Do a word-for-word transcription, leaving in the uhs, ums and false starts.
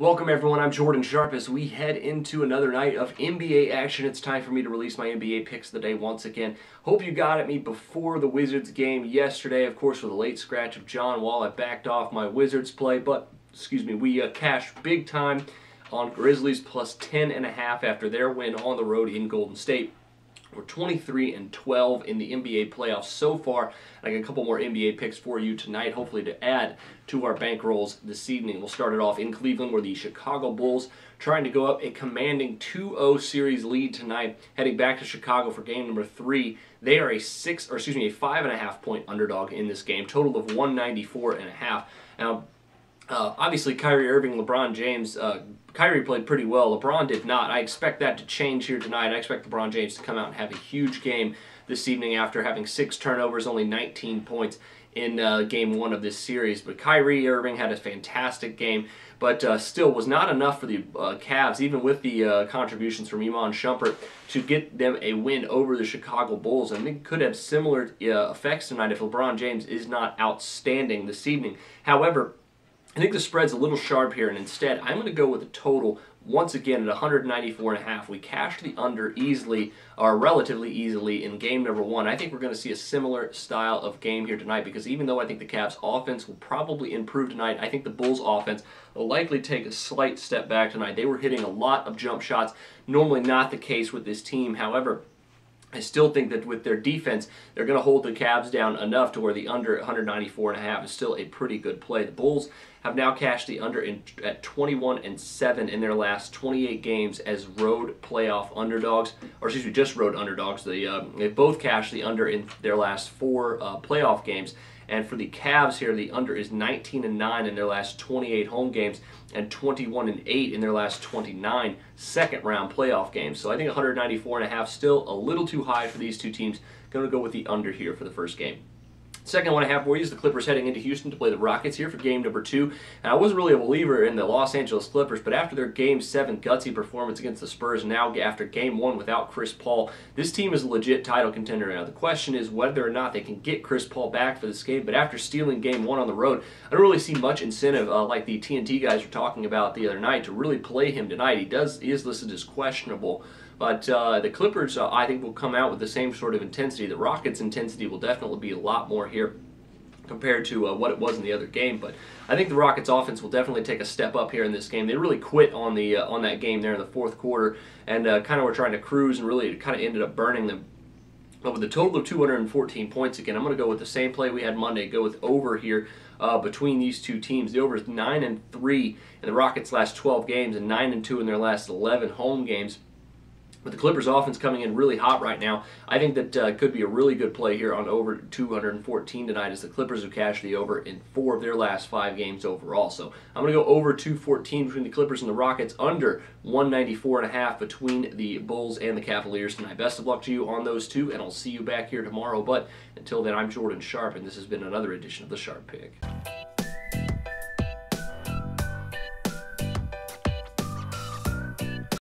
Welcome everyone, I'm Jordan Sharp as we head into another night of N B A action. It's time for me to release my N B A picks of the day once again. Hope you got at me before the Wizards game yesterday. Of course, with a late scratch of John Wall, I backed off my Wizards play, but, excuse me, we uh, cashed big time on Grizzlies plus ten and a half after their win on the road in Golden State. We're twenty-three and twelve in the N B A playoffs so far. I got a couple more N B A picks for you tonight, hopefully to add to our bankrolls this evening. We'll start it off in Cleveland, where the Chicago Bulls trying to go up a commanding two oh series lead tonight, heading back to Chicago for game number three. They are a six, or excuse me, a five and a half point underdog in this game, total of one ninety-four and a half. Now, Uh, obviously, Kyrie Irving, LeBron James, uh, Kyrie played pretty well. LeBron did not. I expect that to change here tonight. I expect LeBron James to come out and have a huge game this evening after having six turnovers, only nineteen points in uh, game one of this series. But Kyrie Irving had a fantastic game, but uh, still was not enough for the uh, Cavs, even with the uh, contributions from Iman Shumpert, to get them a win over the Chicago Bulls. And they could have similar uh, effects tonight if LeBron James is not outstanding this evening. However, I think the spread's a little sharp here, and instead I'm going to go with a total once again at one ninety-four and a half. We cashed the under easily, or relatively easily, in game number one. I think we're going to see a similar style of game here tonight, because even though I think the Cavs' offense will probably improve tonight, I think the Bulls' offense will likely take a slight step back tonight. They were hitting a lot of jump shots, normally not the case with this team. However, I still think that with their defense, they're going to hold the Cavs down enough to where the under one ninety-four and a half is still a pretty good play. The Bulls have now cashed the under in, at twenty-one and seven in their last twenty-eight games as road playoff underdogs, or excuse me, just road underdogs. They, uh, they both cashed the under in their last four uh, playoff games. And for the Cavs here, the under is nineteen and nine in their last twenty-eight home games and twenty-one and eight in their last twenty-nine second round playoff games. So I think one ninety-four and a half still a little too high for these two teams. Going to go with the under here for the first game. Second one I have for you is the Clippers heading into Houston to play the Rockets here for game number two. And I wasn't really a believer in the Los Angeles Clippers, but after their game seven gutsy performance against the Spurs, now after game one without Chris Paul, this team is a legit title contender now. The question is whether or not they can get Chris Paul back for this game, but after stealing game one on the road, I don't really see much incentive, uh, like the T N T guys were talking about the other night, to really play him tonight. He does he is listed as questionable. But uh, the Clippers, uh, I think, will come out with the same sort of intensity. The Rockets' intensity will definitely be a lot more here compared to uh, what it was in the other game. But I think the Rockets' offense will definitely take a step up here in this game. They really quit on the uh, on that game there in the fourth quarter, and uh, kind of were trying to cruise, and really kind of ended up burning them. But with a total of two hundred fourteen points, again, I'm going to go with the same play we had Monday, go with over here uh, between these two teams. The over is nine and three in the Rockets' last twelve games and nine and two in their last eleven home games. With the Clippers' offense coming in really hot right now, I think that uh, could be a really good play here on over two hundred fourteen tonight, as the Clippers have cashed the over in four of their last five games overall. So I'm going to go over two fourteen between the Clippers and the Rockets, under one ninety-four and a half between the Bulls and the Cavaliers tonight. Best of luck to you on those two, and I'll see you back here tomorrow. But until then, I'm Jordan Sharp, and this has been another edition of the Sharp Pick.